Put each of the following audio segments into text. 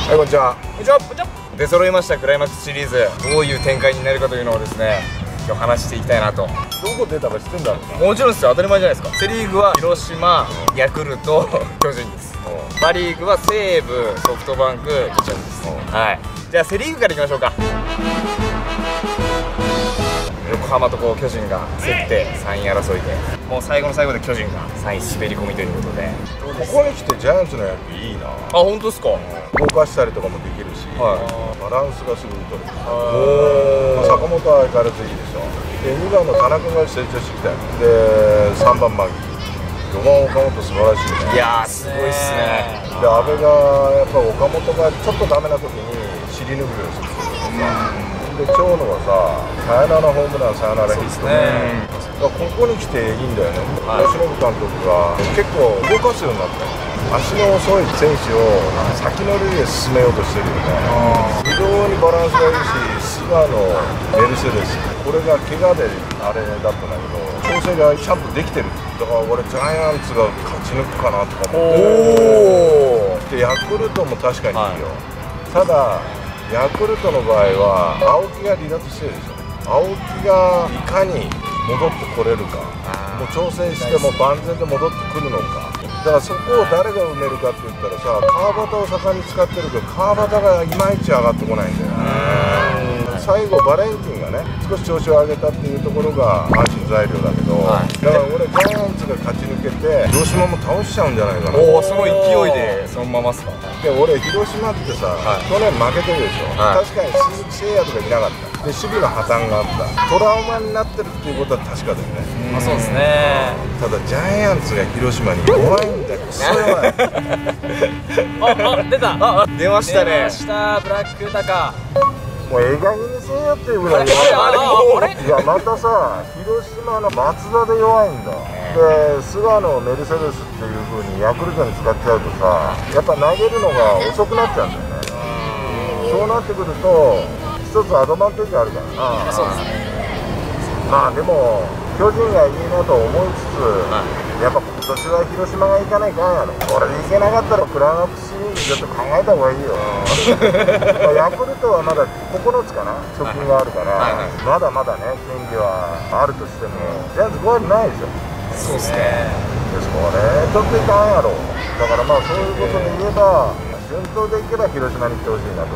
はい、こんにちは。 こんにちは。出揃いましたクライマックスシリーズ、どういう展開になるかというのをですね、今日話していきたいなと。 どこ出たか知ってんだろうな。 もちろんですよ、当たり前じゃないですか。セリーグは広島、ヤクルト、巨人です。パ・リーグは西武、ソフトバンク、巨人です。はい、じゃあセリーグからいきましょうか。横浜とこう巨人が競って3位争いで、もう最後の最後で巨人が3位滑り込みということで、 ここに来てジャイアンツの野球いいな。 あ、本当ですか。 動かしたりとかもできるし、 はバランスがすごい取れる。坂本は相変わらずいいでしょ。で、2番の田中が成長してきたよ。で、3番マギー、4番岡本素晴らしいね。 いやー、すごいっすね。 で、阿部がやっぱ岡本がちょっとダメな時に尻拭いをするとか、で長野はさ、サヨナラホームラン、サヨナラヒットね。ここに来ていいんだよね。由伸監督が結構動かすようになったよ。足の遅い選手を先乗りで進めようとしてるよね。非常にバランスがいいし、菅野、メルセデス、これが怪我であれだったんだけど、調整がちゃんとできてる。だから俺ジャイアンツが勝ち抜くかなとか思って。でヤクルトも確かにいいよ。ただヤクルトの場合は青木が離脱してるでしょ。青木がいかに戻ってこれるか、もう調整しても万全で戻ってくるのか。だからそこを誰が埋めるかって言ったらさ、川端を盛んに使ってるけど川端がいまいち上がってこないんだよね。最後バレンティンがね少し調子を上げたっていうところが安心材料だけど、だから俺ジャイアンツが勝ち抜けて広島も倒しちゃうんじゃないかな。 おお、その勢いでそのままっすか。 で俺広島ってさ、去年負けてるでしょ。確かに鈴木誠也とかいなかった。で守備の破綻があった。トラウマになってるっていうことは確かだよね。 まあそうですね。 ただジャイアンツが広島に弱いんだよ。それはあ、出た。 出ましたね。 出ました、ブラックタカ。 もう映画にせよっていうぐらいあれいや、またさ、広島の松田で弱いんだ。で、菅野、メルセデスっていう風にヤクルトに使っちゃうとさ、やっぱ投げるのが遅くなっちゃうんだよね。そうなってくると一つアドバンテージあるからな。 そうですね。 まあでも巨人がいいなと思いつつ、やっぱ今年は広島が行かないかんやろ。これで行けなかったらクライマックスシリーズちょっと考えた方がいいよ。ヤクルトはまだ9つかな、貯金があるから、まだまだね権利はあるとしてもジャイアンツ怖くないでしょ。 そうですね。 ですからね、ちょっといかんやろ。だからまあそういうことで言えば順当でいけば広島に行ってほしいなと。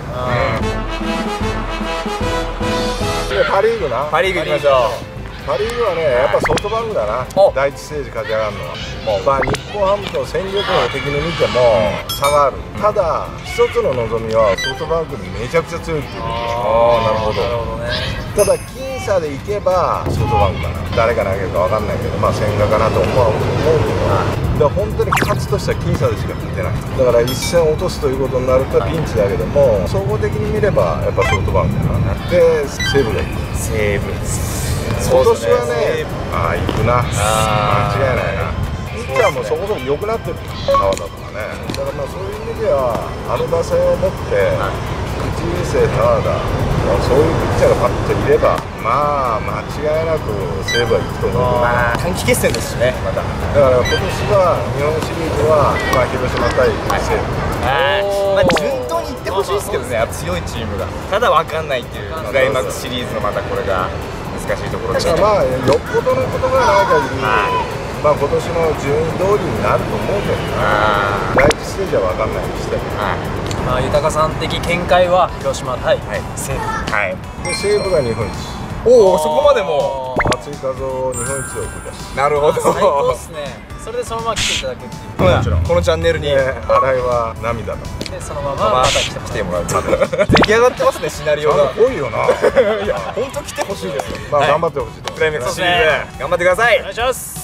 でパ・リーグな。 パ・リーグ行きましょう。 パ・リーグはね、やっぱソフトバンクだな。第一ステージ勝ち上がるのは。まあ日本ハムと戦力の敵に見ても差がある。ただ一つの望みはソフトバンクにめちゃくちゃ強いっていうこと。 ああ、なるほど。 ただ僅差でいけばソフトバンクかな。誰が投げるか分かんないけど、まあ千賀かなと思うけど、本当に勝つとしたら僅差でしか勝てない。だから一戦落とすということになるとピンチだけども、総合的に見ればやっぱソフトバンクかな。で西武がいく。 西武。 今年はね、ああ行くな。間違いないな。ピッチャーもそこそこ良くなってる。川田とかね。だからまあそういう意味ではあの打線を持って菊池雄星、川田、そういうピッチャーがパッといれば、まあ間違いなく西武は行くと思う。 まあ短期決戦ですしね、また。 だから今年は日本シリーズはまあ広島対西武。 まあ順当にいってほしいですけどね、強いチームが。ただ分かんないっていうクライマックスシリーズのまたこれが難しいところですね。 まあよっぽどのことがない限り、まあ今年の順位通りになると思うけどね。第一ステージは分かんないにしても。 まあ豊さん的見解は広島対西武。 で西武が日本一。 おお、そこまでも松井稼頭日本一を送り出す。 なるほど。 最高ですね。それでそのまま来ていただくっていう。 もちろんこのチャンネルに新井は涙だ。 でそのまままた来来てもらう。出来上がってますね、シナリオが。 多いよな。 いや、本当来てほしいですよ。 まあ頑張ってほしい。 クライマックスシリーズ頑張ってください。 お願いします。